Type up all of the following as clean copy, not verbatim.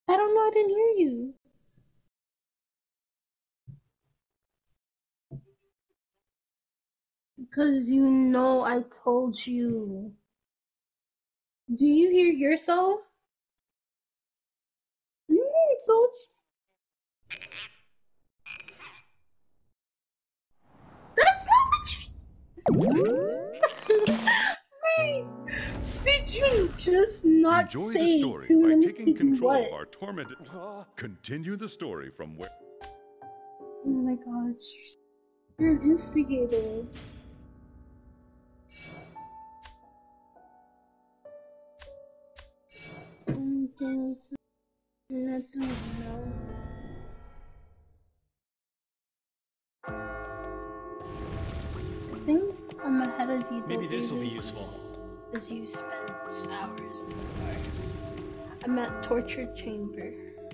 I don't know, I didn't hear you. Because you know I told you. Do you hear yourself? I told you. That's not what you... Wait, did you just not Enjoy the say story 2 by minutes taking to do control what? of our tormented. Continue the story from where. Oh my god, you're an instigator. I don't know. I think I'm ahead of you though, Maybe this will be David, useful. because you spent hours in the dark. I'm at torture chamber.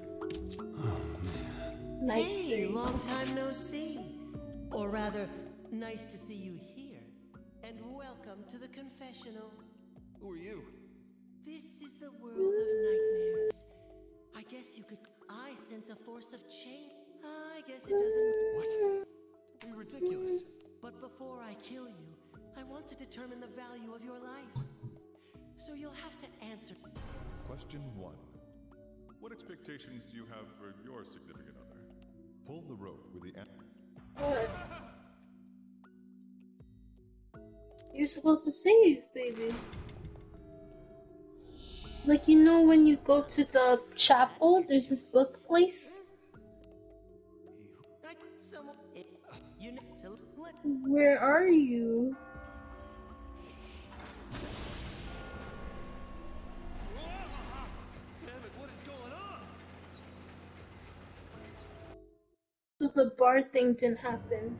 Night Hey, 3. long time no see. Or rather, nice to see you here. And welcome to the confessional. Who are you? This is the world of nightmares. I guess you could. I sense a force of change. I guess it doesn't. What? Don't be ridiculous. But before I kill you, I want to determine the value of your life. So you'll have to answer. Question 1. What expectations do you have for your significant other? Pull the rope with the. What? You're supposed to save, baby. Like, you know when you go to the chapel, there's this book place? Someone. You know to let. Where are you? Damn it, what is going on? So the bar thing didn't happen.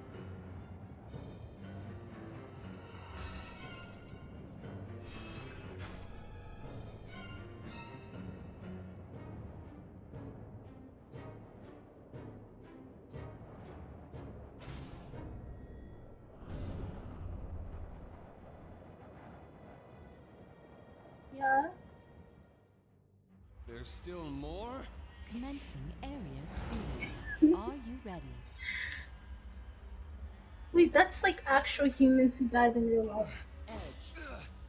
Yeah? There's still more? Commencing Area 2. Are you ready? Wait, that's like actual humans who died in real life. Edge.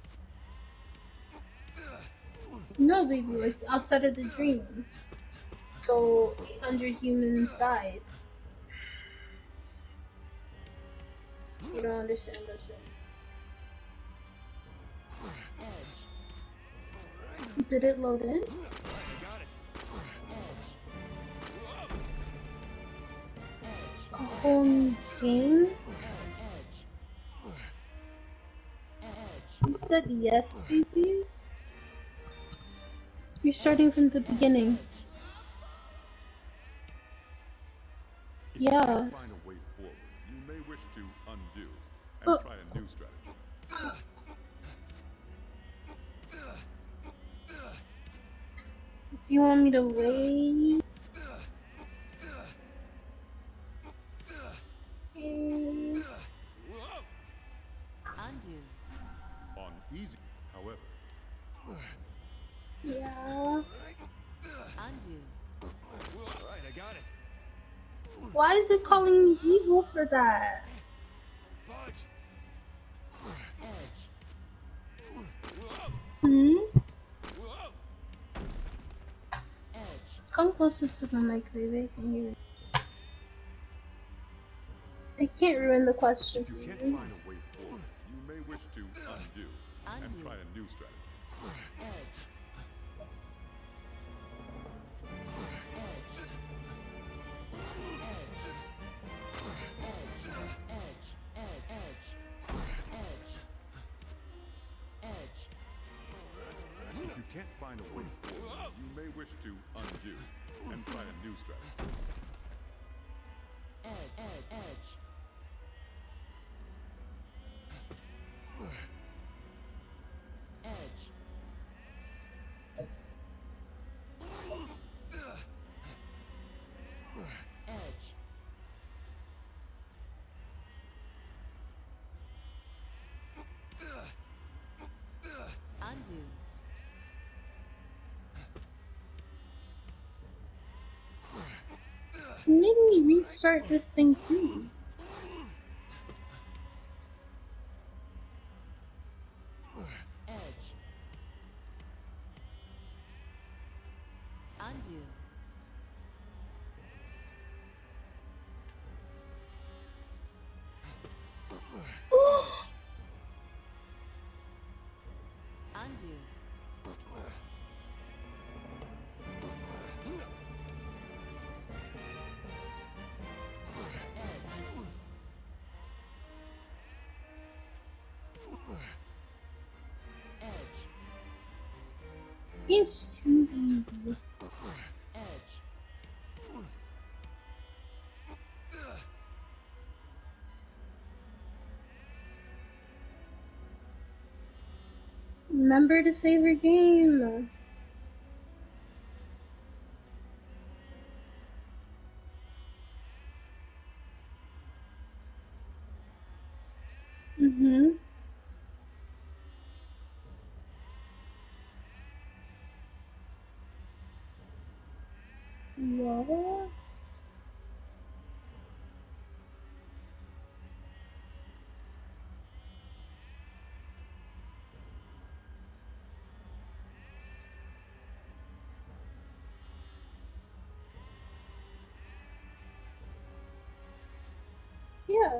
No, baby, like outside of the dreams. So 800 humans died. You don't understand what I'm saying. Edge. Did it load in? I got it. Edge. A whole new game? Edge. You said yes, baby? You're starting from the beginning. Yeah. Find a way forward. You may wish to undo and Oh. try a new strategy. Do you want me to wait? Okay. Undo. On easy, however. Yeah. Undo. Alright, I got it. Why is it calling me evil for that? Punch. Edge. Hmm? Edge. Come closer to the mic, baby. I can hear you. I can't ruin the question If for you can't you. find a way forward, you may wish to undo and Undo. try a new strategy. Edge. If you can't find a way forward, you may wish to undo and try a new strategy. Undo. restart this thing too. Edge. Undo. Undo. Edge. Game's too easy. Edge. Remember to save your game. Mm-hmm. What? Yeah.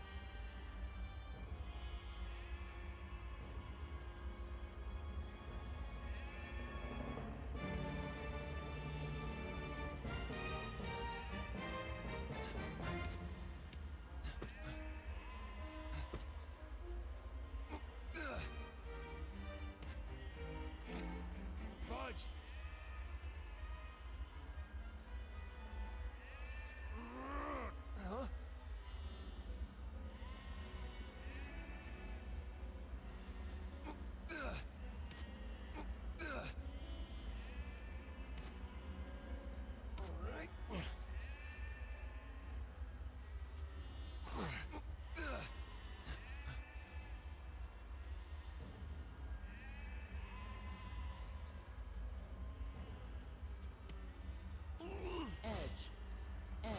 Budge! Huh? Alright. Edge. Edge.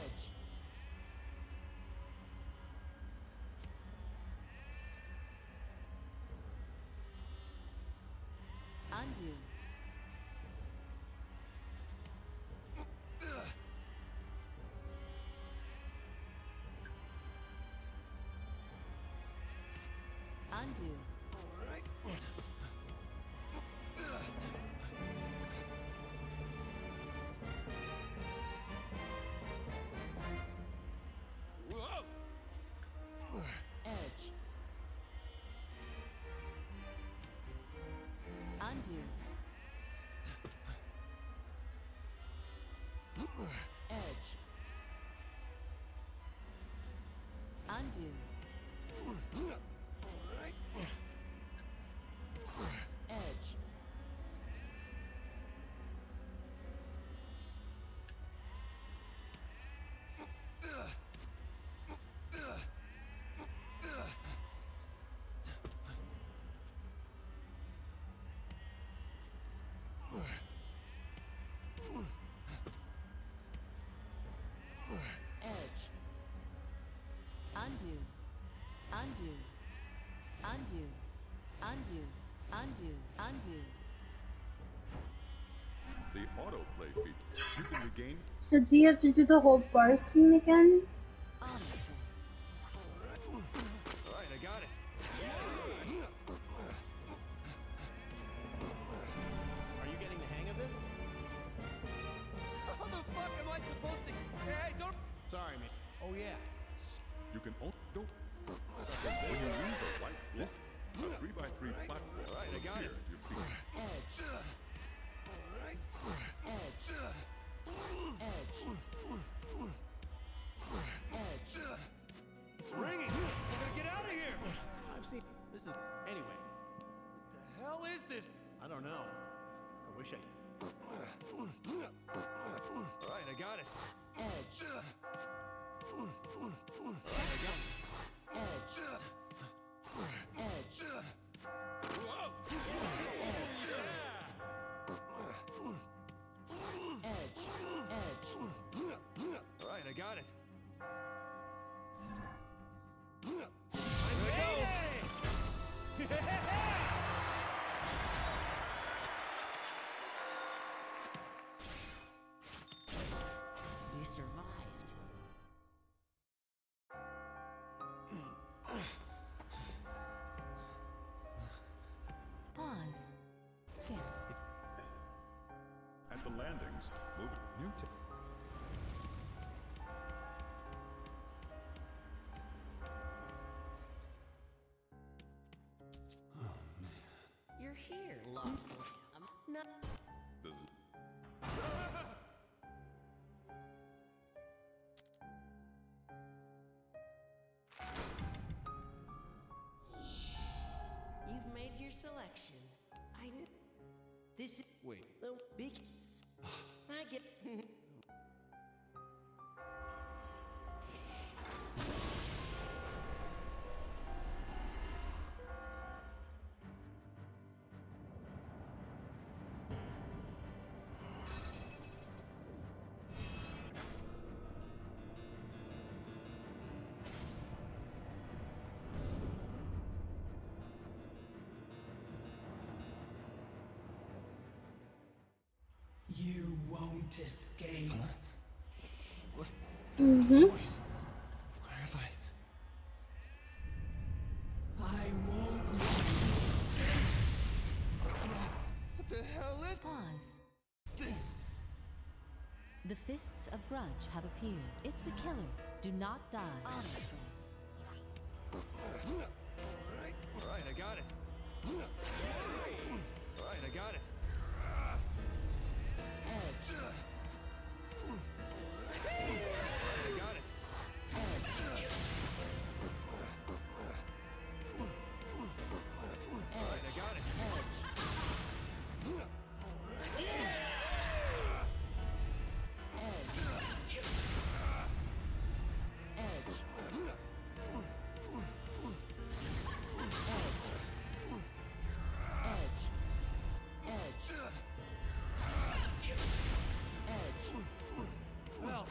Undo. Undo. Alright. Whoa! Edge. Undo. Edge. Undo. Alright. Edge. Edge. Undo. Undo. Undo. Undo. Undo. Undo. The autoplay feature. You can regain. So do you have to do the whole bar scene again? Omniflow. Alright, I got it. Are you getting the hang of this? How the fuck am I supposed to... Hey, don't... Sorry, man. Oh, yeah. You can only don't. When you use a white disc, a 3x3 platform Alright, I will got appear it. at your feet. Edge. Alright. Edge. Edge. Edge. It's ringing! We're gonna get out of here! I've seen... This is... Anyway, What the hell is this? I don't know. I wish I... Alright, I got it. Edge. Alright, I got it. Edge. Edge. Whoa! Edge. Edge. Alright, I got it. on landings. Move it. New tip. You're here, Lost Lamb. No. Does it? You've made your selection. I knew. This is. Wait. The big. I get. You won't escape. Voice. Where have I won't let you What the hell is Pause. this? The Fists of Grudge have appeared. It's the killer. Do not die. Honor Alright, I got it. Alright, I got it. Edge. I got it. Alright, I got it. Well,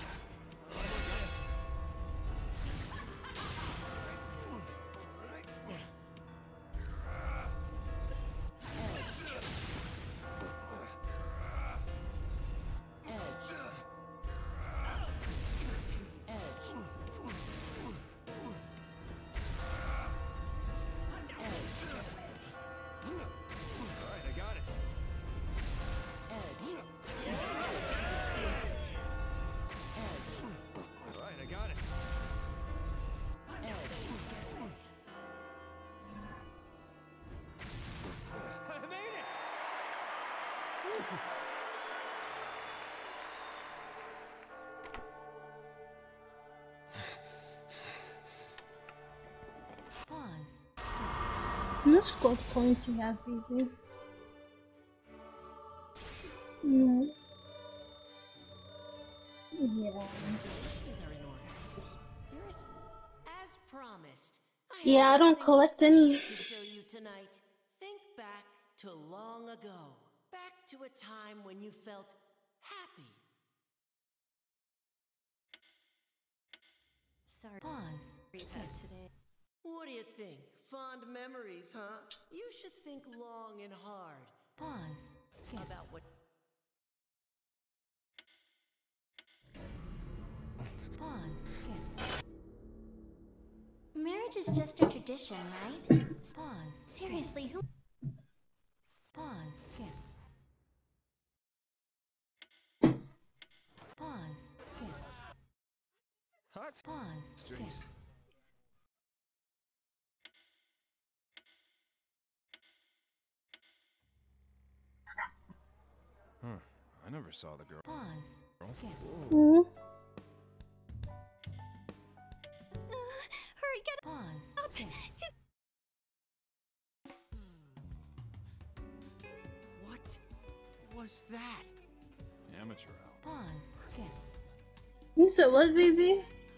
alright, I got it. Alright, I got it. I made it! Pause. How much gold points you have, baby? No. Yeah. Congratulations are in order. You're as promised. Yeah, I don't something collect special any. to show you tonight. Think back to long ago. Back to a time when you felt happy. Sorry. Pause. Skip. Today. What do you think? Fond memories, huh? You should think long and hard Pause. Skip. about what. Pause. Skip. Marriage is just a tradition, right? Pause. Seriously, who? Pause. Skip. Pause. Skip. Hot Pause. Skip. strings. I never saw the girl. Pause. Skip. Mm. Hurry, get Pause. up! Skip. What was that? Amateur hour. Pause. Skip. You said what, baby?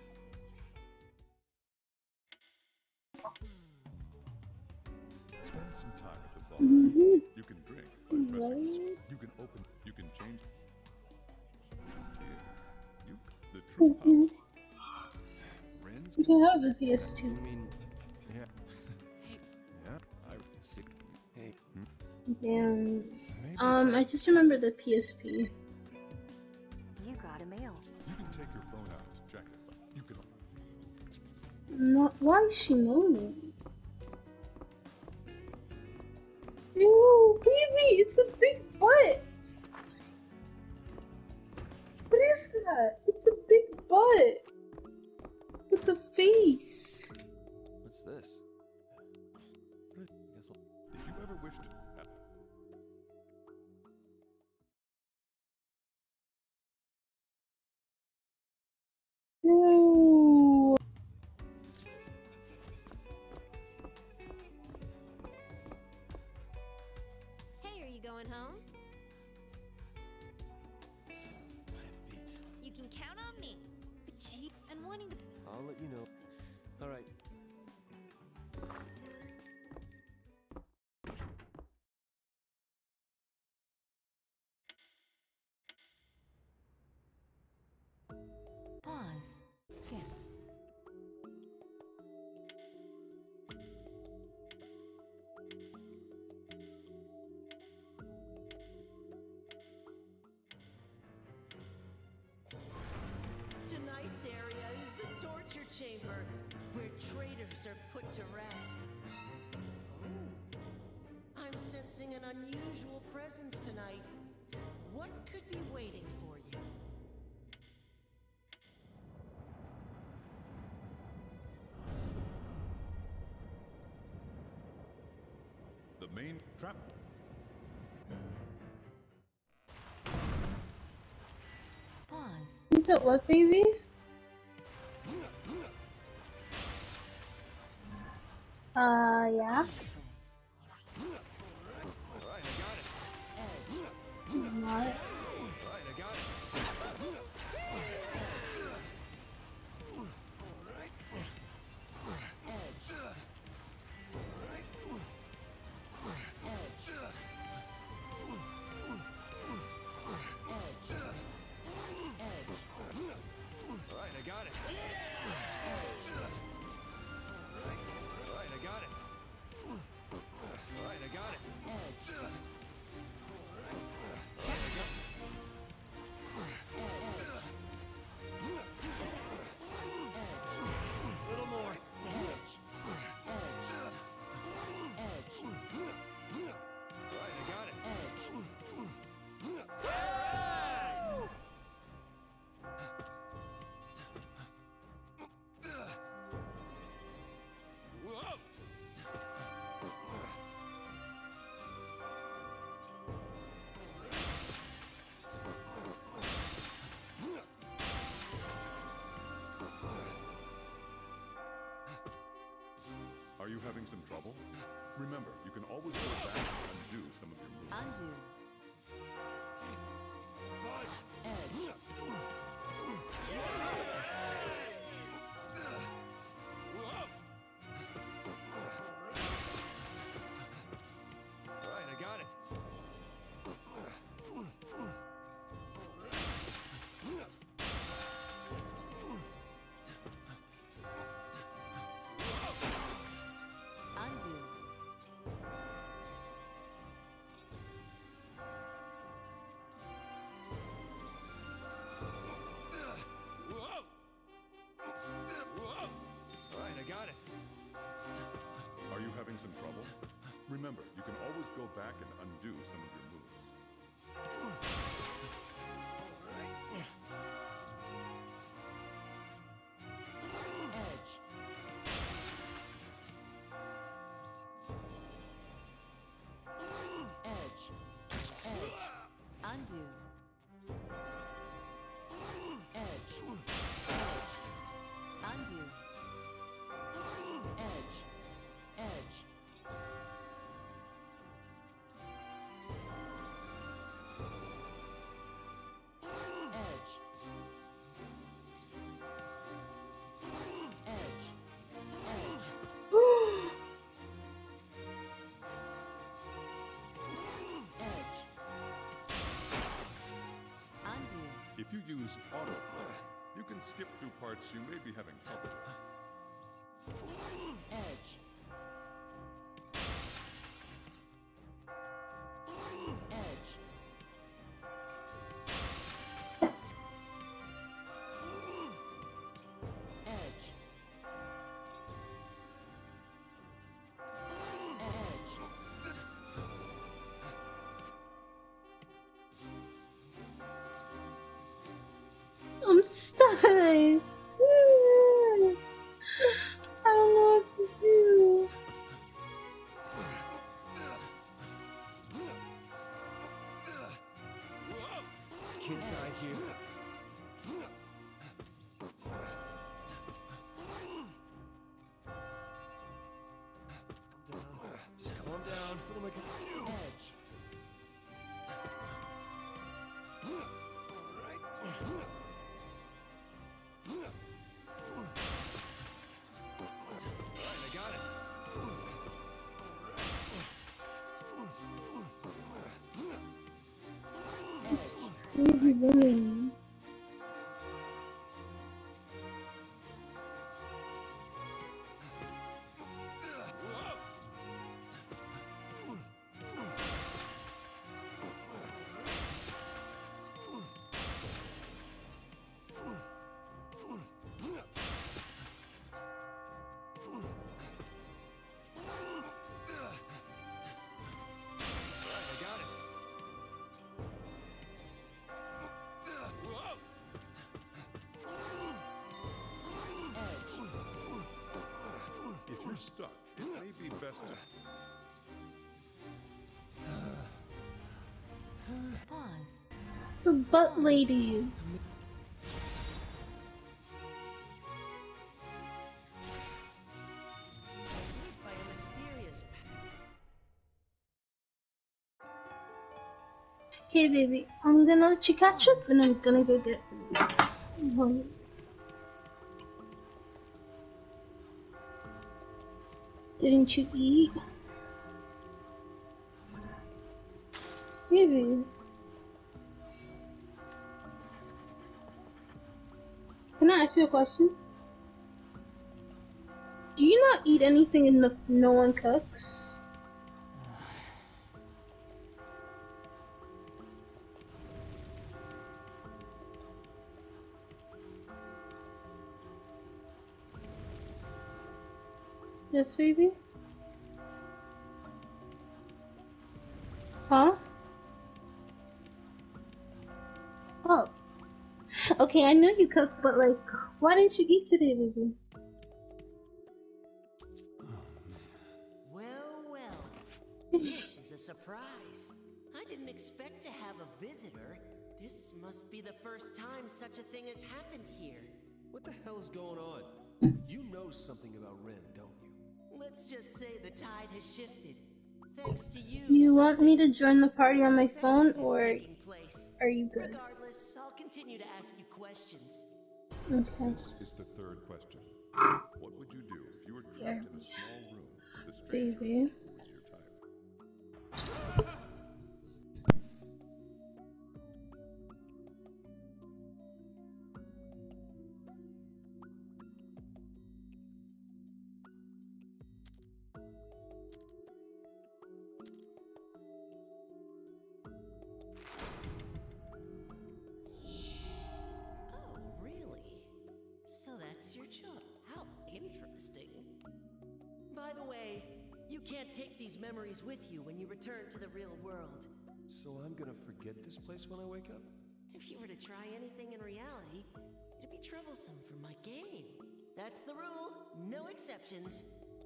Spend some time at the bar. Mhm. You can drink by pressing. Right. You can open. You can change. Here, you've got the true power. Friends. You can have a PS2. I mean, yeah. Yeah, I see. Hey, Damn. maybe I just remember the PSP. You got a mail. You can take your phone out to check it. But you can. Why is she moaning? Ew, baby, it's a big butt. is that? It's a big butt with the face. What's this? If you ever wish to... No. Hey, are you going home? I'm beat. You can count on me. Gee, and wanting to. I'll let you know. All right. Pause. Scant. Tonight's area is the torture chamber, where traitors are put to rest. Oh, I'm sensing an unusual presence tonight. What could be waiting for you? The main trap... Pause. You said what, baby? Yeah. Not. Are you having some trouble? Remember, you can always go back and undo some of your moves. Undo. Right, I got it. Undo. Right, I got it. Are you having some trouble? Remember, you can always go back and undo some of your moves. Undo. Undo. Undo. If you use autoplay, you can skip through parts you may be having trouble with. stuck. I don't know what to do. Can't die here. Just calm down. What am I gonna do? Edge. Alright. I got it. This crazy woman. I got it. If you're stuck, it may be best to... Pause. The butt lady. Saved by a mysterious. Okay, baby, I'm gonna let you catch up and I'm gonna go get one. Didn't you eat? Baby. Can I ask you a question? Do you not eat anything enough no one cooks? Yes, baby? Huh? Oh. Okay, I know you cook, but like, why didn't you eat today, baby? Well, this is a surprise. I didn't expect to have a visitor. This must be the first time such a thing has happened here. What the hell's going on? You know something about Ren, don't you? Let's just say the tide has shifted. Thanks to you. You want me to join the party on my phone, something is or taking place. are you good? Regardless, I'll continue to ask you questions. Okay. This is the third question. What would you do if you were trapped Yeah. in a small room with a stranger Baby. who was your type? Oh, really? So that's your job. How interesting. By the way, you can't take these memories with you when you return to the real world. So I'm gonna forget this place when I wake up? If you were to try anything in reality, it'd be troublesome for my game. That's the rule. No exceptions.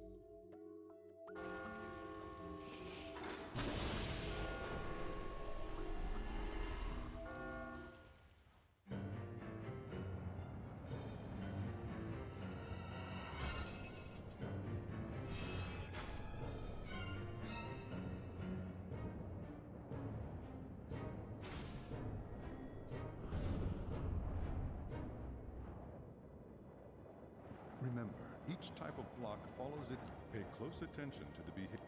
Remember, each type of block follows it. Pay close attention to the behavior.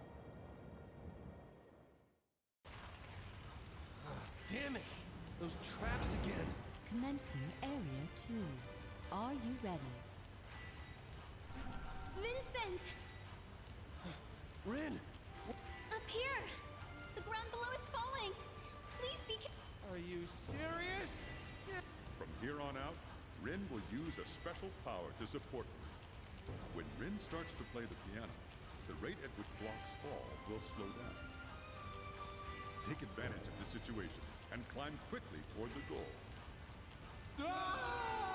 Damn it! Those traps again! Commencing Area 2. Are you ready? Vincent! Ren! Up here! The ground below is falling! Please be Are you serious? From here on out, Rin will use a special power to support her. When Rin starts to play the piano, the rate at which blocks fall will slow down. Take advantage of the situation and climb quickly toward the goal. Stop!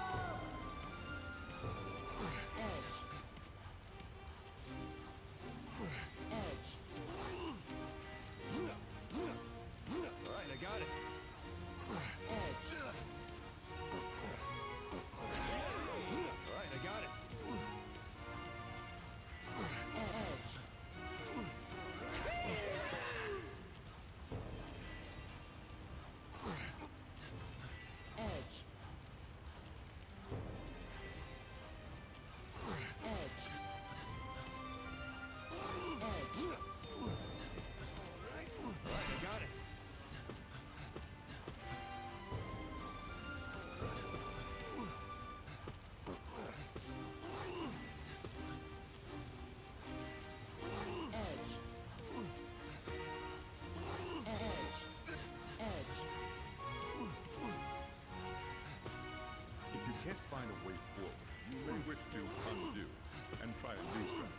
wish to undo and try a new strategy.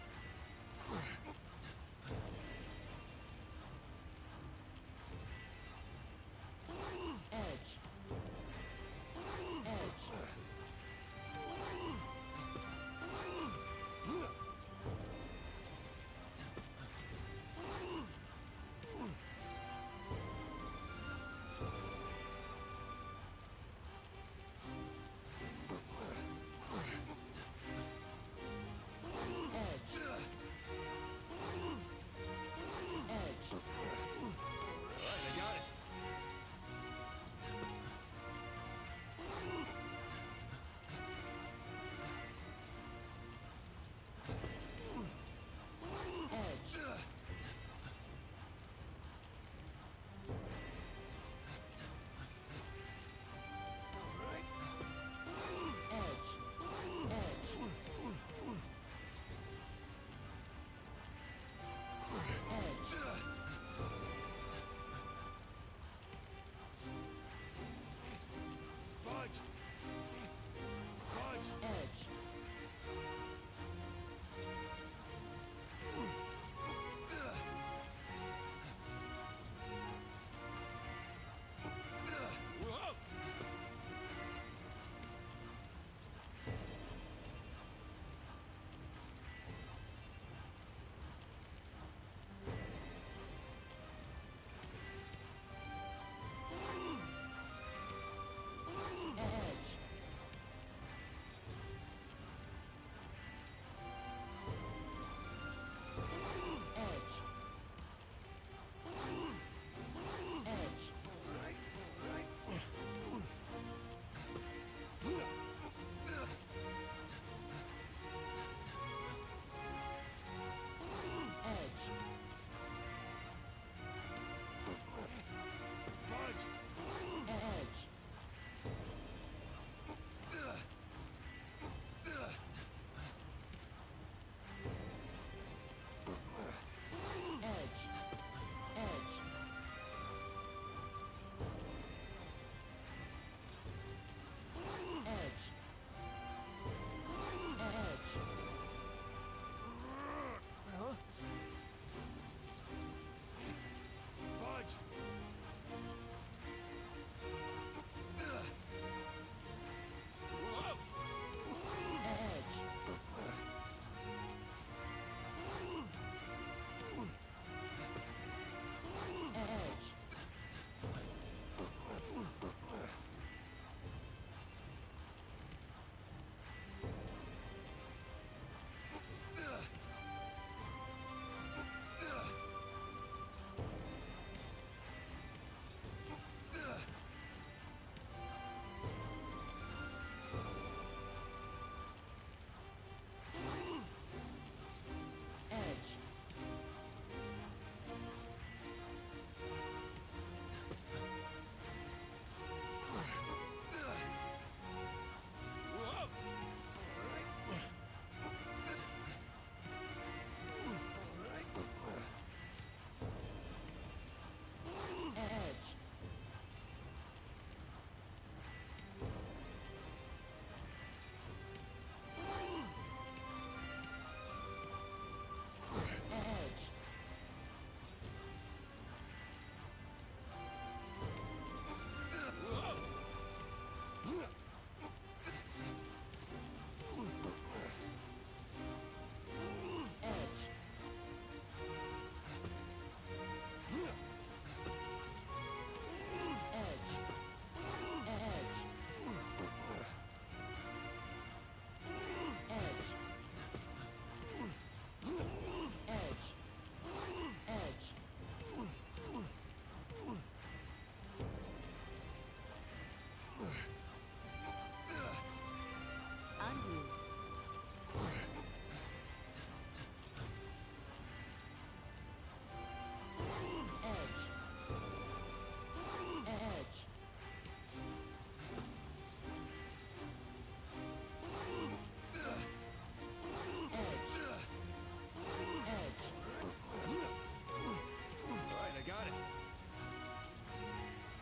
Edge. Edge.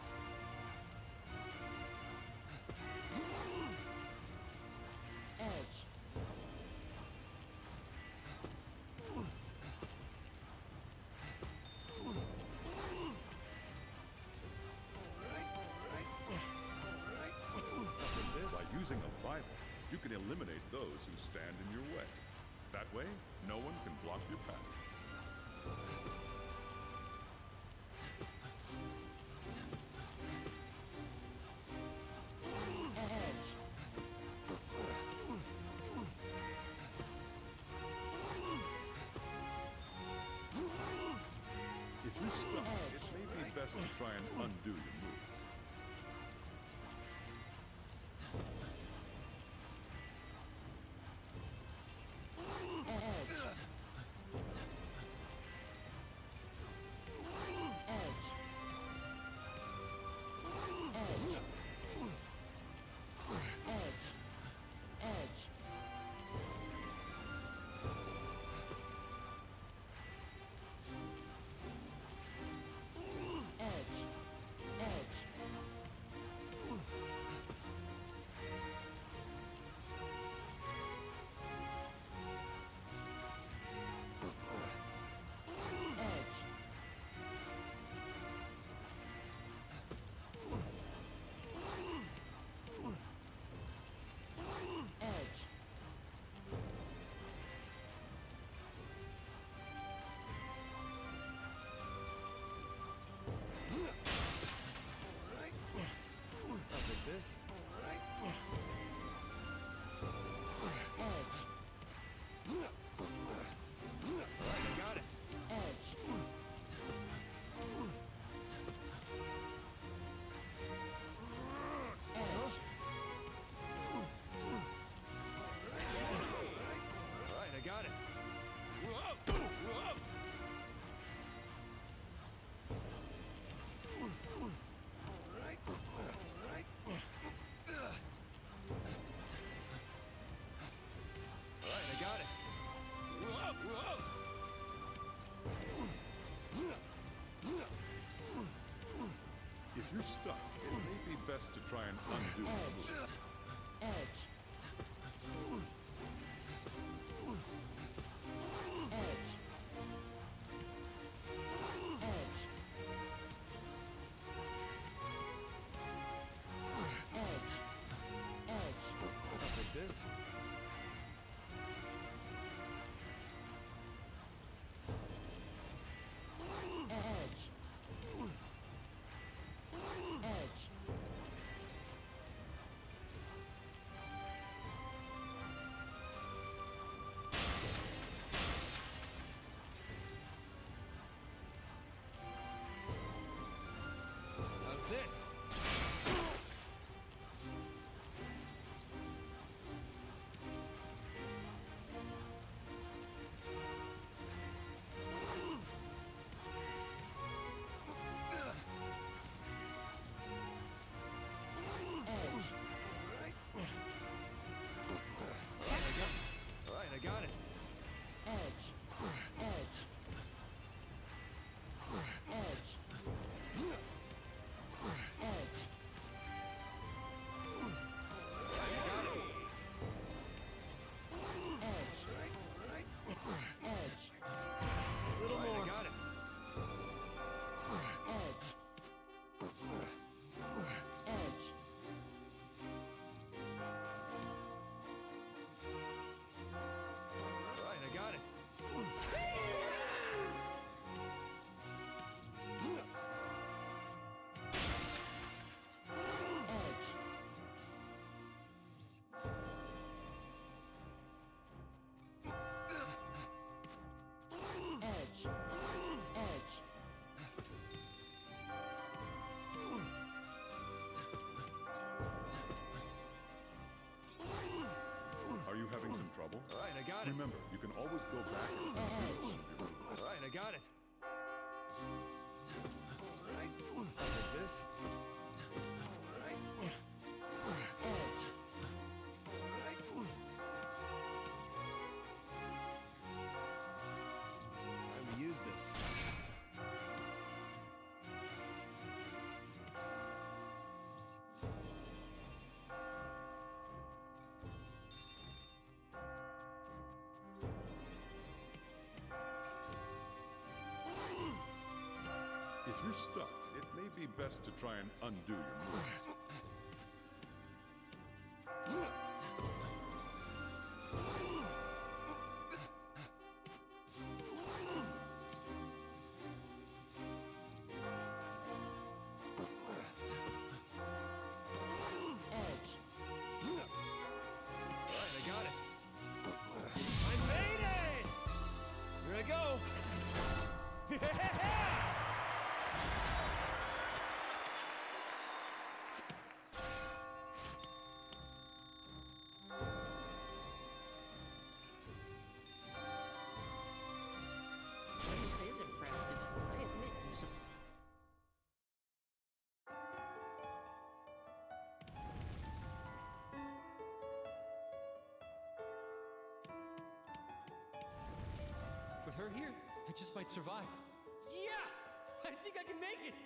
Edge. By using a Bible, you can eliminate those who stand in your way. That way, no one can block your path. If you're stuck, it may be best to try and undo your moves. This? Alright. Alright, I got it. Alright, I got it. Whoa! Whoa! Alright. Alright. Alright, I got it. Whoa! Whoa! If you're stuck, it may be best to try and undo your moves. I'll take this. How's this? Alright, I got it. A little more. I got it. Alright, I got it. Are you having some trouble? Alright, I got it. Remember, you can always go back and undo some of your moves. Alright, I got it. Alright. I'll take this. Alright. Alright. I will use this. If you're stuck, it may be best to try and undo your moves. With her here, I just might survive. Yeah! I think I can make it!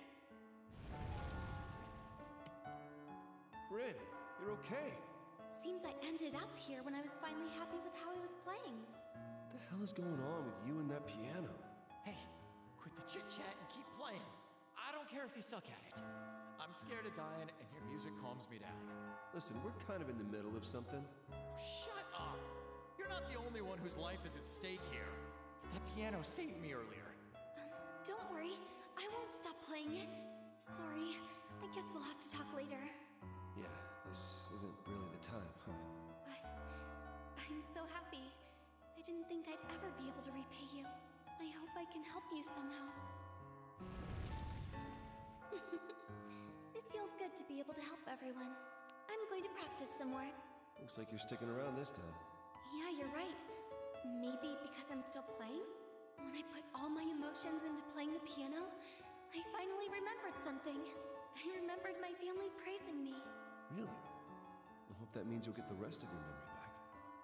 Rin, you're okay. Seems I ended up here when I was finally happy with how I was playing. What the hell is going on with you and that piano? Hey, quit the chit-chat and keep playing. I don't care if you suck at it. I'm scared of dying, and your music calms me down. Listen, we're kind of in the middle of something. Shut up! You're not the only one whose life is at stake here. That piano saved me earlier. Don't worry, I won't stop playing it. Sorry, I guess we'll have to talk later. Yeah, this isn't really the time, huh? But I'm so happy. I didn't think I'd ever be able to repay you. I hope I can help you somehow. It feels good to be able to help everyone. I'm going to practice some more. Looks like you're sticking around this time. Yeah, you're right. Maybe because I'm still playing? When I put all my emotions into playing the piano, I finally remembered something. I remembered my family praising me. Really? I hope that means you'll get the rest of your memory back.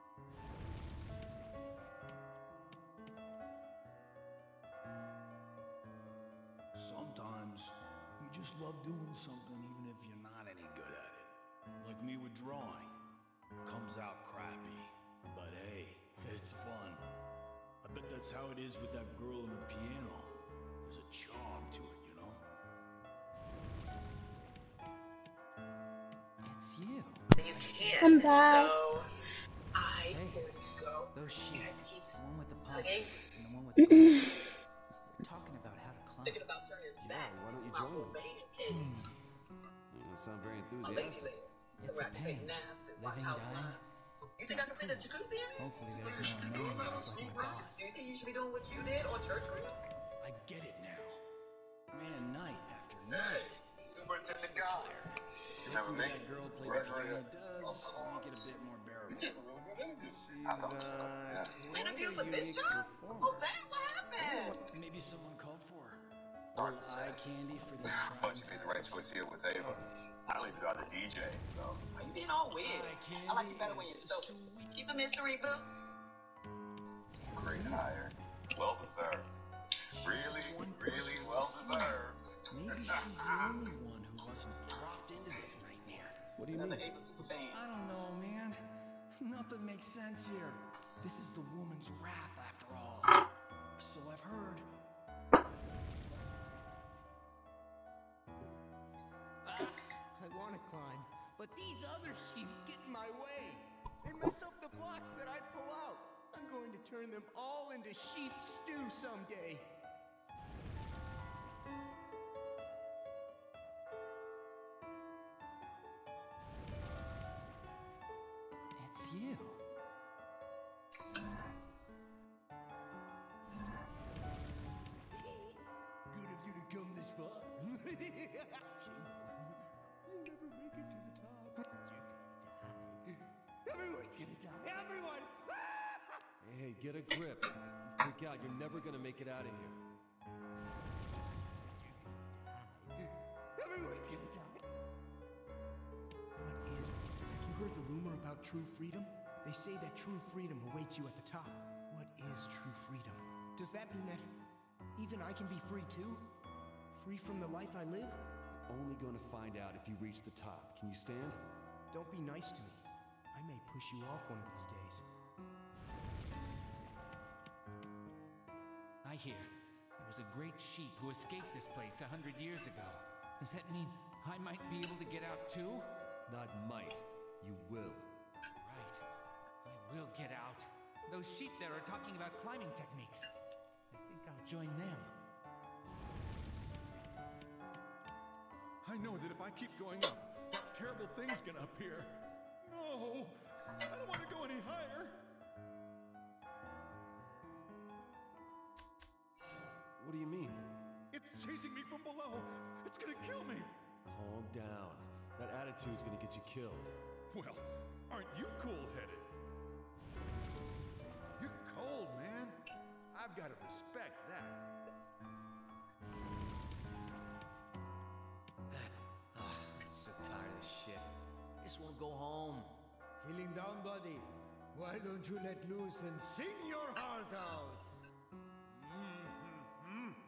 Sometimes you just love doing something even if you're not any good at it. Like me with drawing. Comes out crappy. But hey, it's fun. I bet that's how it is with that girl and her piano. There's a charm to it, you know? It's you. You can't. I'm back. So I'm going to go. Those You guys sheets, keep the one with the pump hugging. and the one with the glass. We're talking about how to climb. Thinking about turning back why don't into you my join them? remaining cage. You don't sound very A lady enthusiastic. lady. So where I can take naps and watch Housewives. You think I can fit a jacuzzi in it? Hopefully there's no man that's like my boss. Do you think you should be doing what you did on church grounds? I get it now. Man, night after night. Superintendent Collins. You remember me? That girl play the piano does make it a bit more bearable. You gave a really good interview. I thought so, yeah. Interview for this job? Oh, damn, what happened? Maybe someone called for her. Hard to say. Eye candy for these But you made the right choice here with Ava. I don't even know how to DJ, so. Why you being all weird? I like you better when you're stoked. Keep the mystery, boo. Great hire. Well deserved. Really, really well deserved. Maybe she's the only one who wasn't dropped into this nightmare. What do you mean? Another Ava super fan. I don't know, man. Nothing makes sense here. This is the woman's wrath after all. So I've heard. I want to climb, but these other sheep get in my way. They mess up the blocks that I pull out. I'm going to turn them all into sheep stew someday. It's you. Good of you to come this far. You'll never make it to the top. You're gonna die. Everyone's gonna die. Everyone! Hey, get a grip. You freak out, you're never gonna make it out of here. Everyone's gonna die. What is... Have you heard the rumor about true freedom? They say that true freedom awaits you at the top. What is true freedom? Does that mean that even I can be free too? Free from the life I live? You're only gonna find out if you reach the top. Can you stand? Don't be nice to me. I may push you off one of these days. I hear there was a great sheep who escaped this place 100 years ago. Does that mean I might be able to get out too? Not might. You will. Right. I will get out. Those sheep there are talking about climbing techniques. I think I'll join them. I know that if I keep going up, that terrible thing's gonna appear. No! I don't want to go any higher! What do you mean? It's chasing me from below! It's gonna kill me! Calm down. That attitude's gonna get you killed. Well, aren't you cool-headed? You're cold, man. I've got to respect that. I'm so tired of this shit. I just want to go home. Feeling down, buddy? Why don't you let loose and sing your heart out?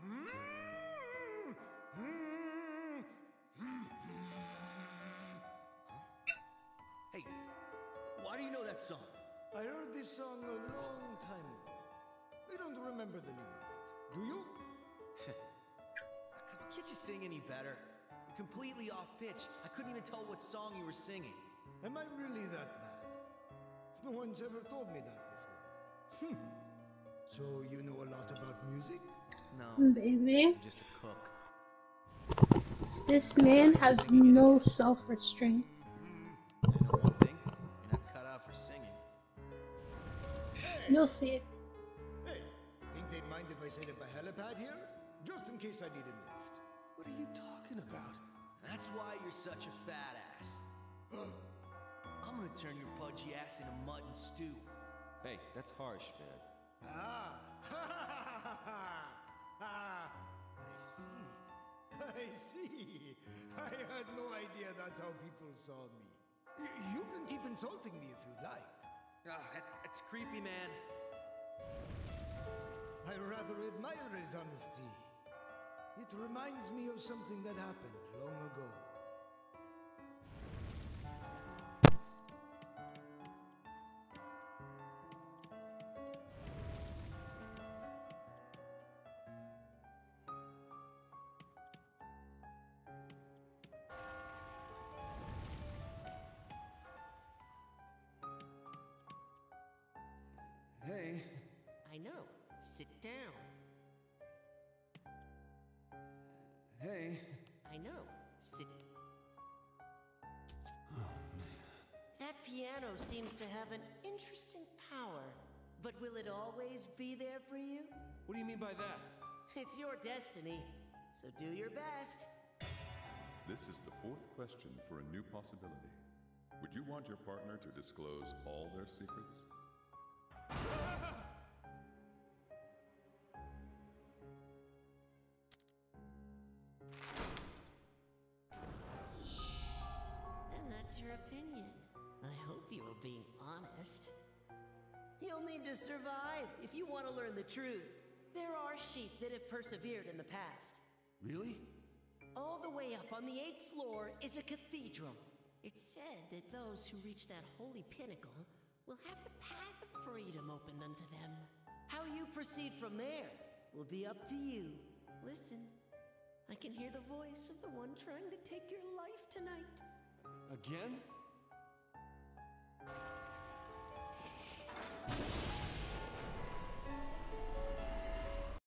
Hey, why do you know that song? I heard this song a long time ago. I don't remember the name of it. Do you? Come on, can't you sing any better? You're completely off pitch. I couldn't even tell what song you were singing. Am I really that bad? No one's ever told me that before. So you know a lot about music? No. Baby. I'm just a cook. This man has no self-restraint. I know one thing. You're not cut out for singing. You'll see it. Hey, think they'd mind if I set up a helipad here? Just in case I need a lift. What are you talking about? That's why you're such a fat ass. I'm gonna turn your pudgy ass into mutton stew. Hey, that's harsh, man. Ah! I see. I see. I had no idea that's how people saw me. You can keep insulting me if you'd like. That's creepy, man. I rather admire his honesty. It reminds me of something that happened long ago. Hey. I know. Sit down. Hey. I know. Sit. Oh, That piano seems to have an interesting power. But will it always be there for you? What do you mean by that? It's your destiny. So do your best. This is the fourth question for a new possibility. Would you want your partner to disclose all their secrets? And that's your opinion. I hope you were being honest. You'll need to survive if you want to learn the truth. There are sheep that have persevered in the past. Really? All the way up on the 8th floor is a cathedral. It's said that those who reach that holy pinnacle will have the path of freedom opened unto them. How you proceed from there will be up to you. Listen, I can hear the voice of the one trying to take your life tonight. Again?